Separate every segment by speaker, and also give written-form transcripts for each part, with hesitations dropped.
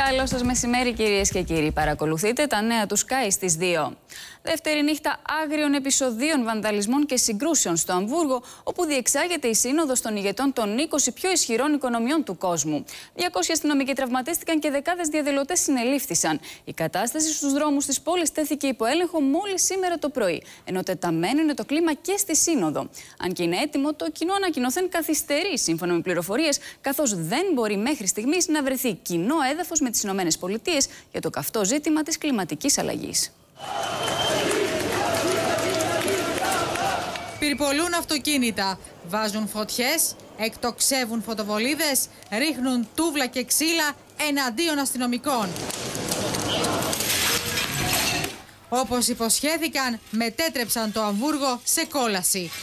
Speaker 1: Καλό σας μεσημέρι, κυρίες και κύριοι. Παρακολουθείτε τα νέα του Sky στις 2. Δεύτερη νύχτα άγριων επεισοδίων βανδαλισμών και συγκρούσεων στο Αμβούργο, όπου διεξάγεται η σύνοδος των ηγετών των 20 πιο ισχυρών οικονομιών του κόσμου. 200 αστυνομικοί τραυματίστηκαν και δεκάδες διαδηλωτές συνελήφθησαν. Η κατάσταση στους δρόμους της πόλης τέθηκε υπό έλεγχο μόλις σήμερα το πρωί, ενώ τεταμένο είναι το κλίμα και στη σύνοδο. Αν και είναι έτοιμο, το κοινό ανακοινωθέν καθυστερεί, σύμφωνα με πληροφορίες, καθώς δεν μπορεί μέχρι στιγμής να βρεθεί κοινό έδαφος με τις ΗΠΑ για το καυτό ζήτημα της κλιματικής αλλαγής.
Speaker 2: Πυρπολούν αυτοκίνητα, βάζουν φωτιές, εκτοξεύουν φωτοβολίδες, ρίχνουν τούβλα και ξύλα εναντίον αστυνομικών. Όπως υποσχέθηκαν, μετέτρεψαν το Αμβούργο σε κόλαση.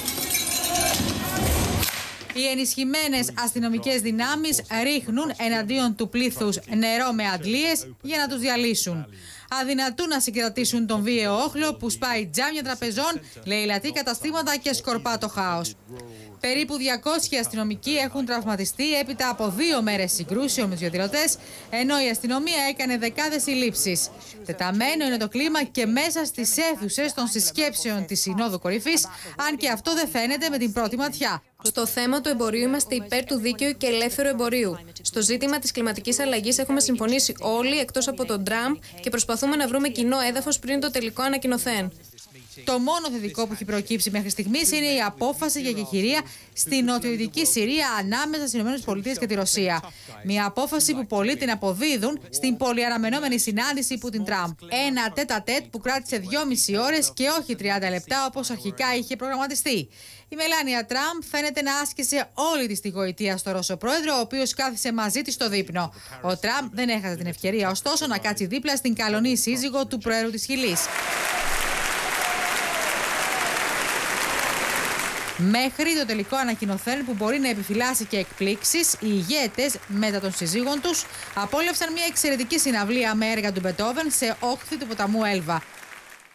Speaker 2: Οι ενισχυμένες αστυνομικές δυνάμεις ρίχνουν εναντίον του πλήθους νερό με αντλίες για να τους διαλύσουν. Αδυνατούν να συγκρατήσουν τον βίαιο όχλο που σπάει τζάμια τραπεζών, λαιλατεί καταστήματα και σκορπά το χάος. Περίπου 200 αστυνομικοί έχουν τραυματιστεί έπειτα από 2 μέρες συγκρούσεων με τους διαδηλωτές, ενώ η αστυνομία έκανε δεκάδες συλλήψεις. Τεταμένο είναι το κλίμα και μέσα στις αίθουσες των συσκέψεων της Συνόδου Κορυφής, αν και αυτό δεν φαίνεται με την πρώτη ματιά.
Speaker 3: Στο θέμα του εμπορίου είμαστε υπέρ του δίκαιου και ελεύθερου εμπορίου. Στο ζήτημα της κλιματικής αλλαγής έχουμε συμφωνήσει όλοι εκτός από τον Τραμπ και προσπαθούμε να βρούμε κοινό έδαφος πριν το τελικό ανακοινωθέν.
Speaker 2: Το μόνο θετικό που έχει προκύψει μέχρι στιγμής είναι η απόφαση για εκεχηρία στην νοτιοδυτική Συρία ανάμεσα στις ΗΠΑ και τη Ρωσία. Μια απόφαση που πολλοί την αποδίδουν στην πολυαναμενόμενη συνάντηση Πούτιν-Τραμπ. Ένα τέτα-τέτ που κράτησε 2,5 ώρες και όχι 30 λεπτά όπως αρχικά είχε προγραμματιστεί. Η Μελάνια Τραμπ φαίνεται να άσκησε όλη της τη γοητεία στο Ρώσο πρόεδρο, ο οποίος κάθισε μαζί της στο δείπνο. Ο Τραμπ δεν έχασε την ευκαιρία, ωστόσο, να κάτσει δίπλα στην καλονή σύζυγο του Προέδρου της Χιλής. Μέχρι το τελικό ανακοινωθέν που μπορεί να επιφυλάσσει και εκπλήξεις, οι ηγέτες μετά των συζύγων τους απόλαυσαν μια εξαιρετική συναυλία με έργα του Μπετόβεν σε όχθη του ποταμού Έλβα.